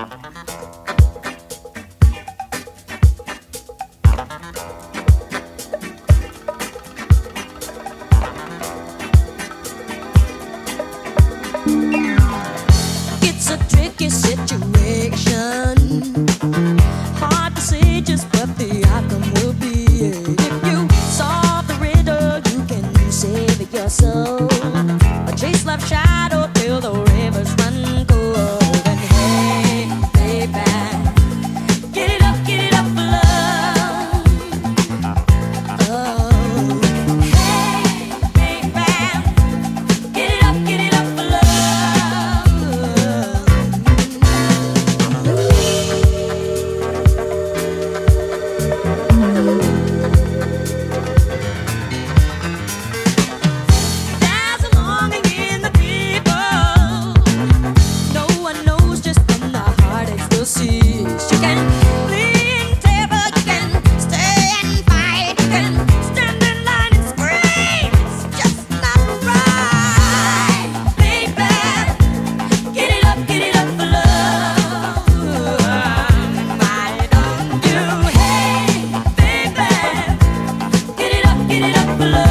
It's a tricky situation. Hard to say just what the outcome will be. If you solve the riddle, you can save your soul. A chase left shadow till the rivers run cold. And hey, baby, get it up for love. Oh, hey, baby, get it up for love. There's a longing in the people. No one knows just when the heartache still sees. You can lean table, you can stay and fight, you can stand in line and scream. It's just not right, baby. Get it up for love. Why don't you, hey, baby, get it up for love.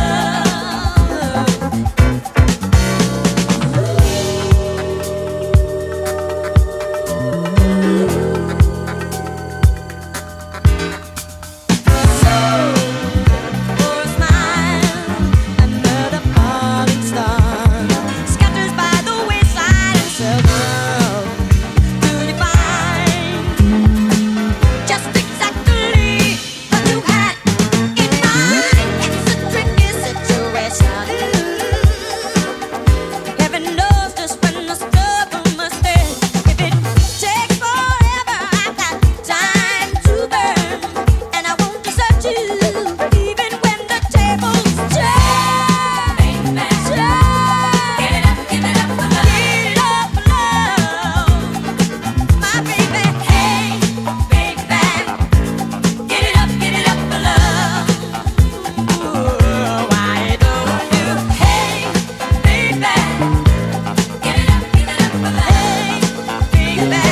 For a smile, another falling star scatters by the wayside and circle. Do you find just exactly what you had in mind? It's a tricky situation. Heaven knows just when the struggle must end. If it takes forever, I've got time to burn, and I won't desert you, even when the tables turn. Give it up for love. Give it up for love, my baby. Hey, baby, get it up for love. Why don't you, hey, baby, get it up for love. Hey, baby, you got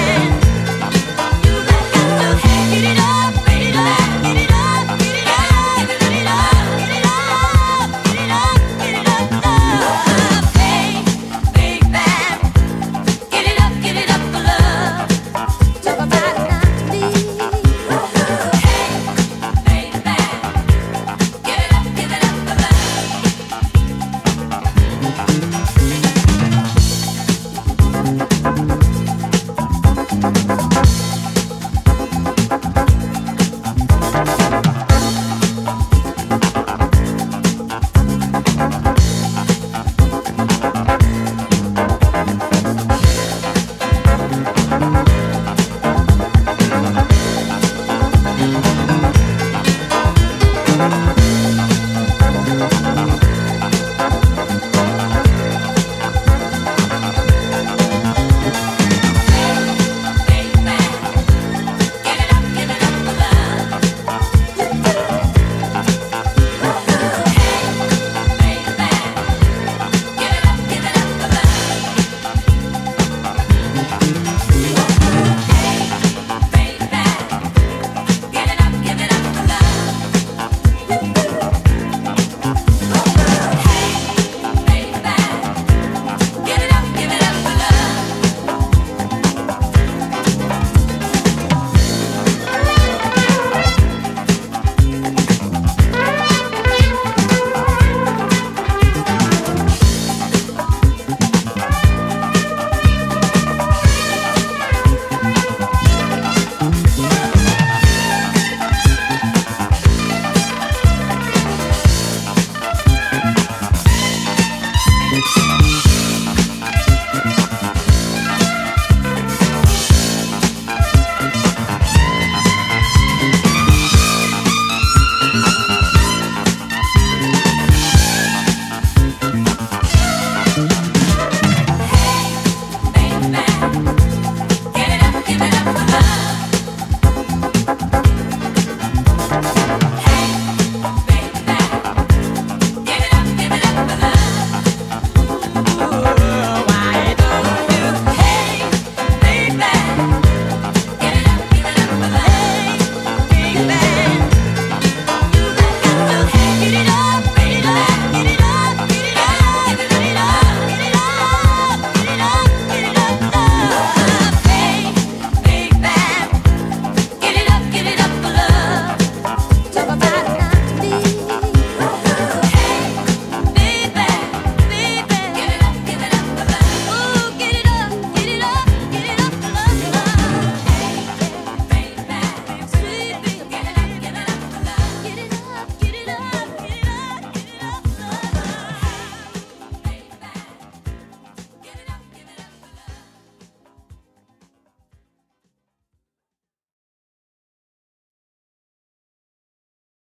to get it up, get it up, get it up, get it up, get it up, get it up, get it up, get it up, love. Hey, baby, get it up for love. Talk about it not me. Hey, baby, get it up for love.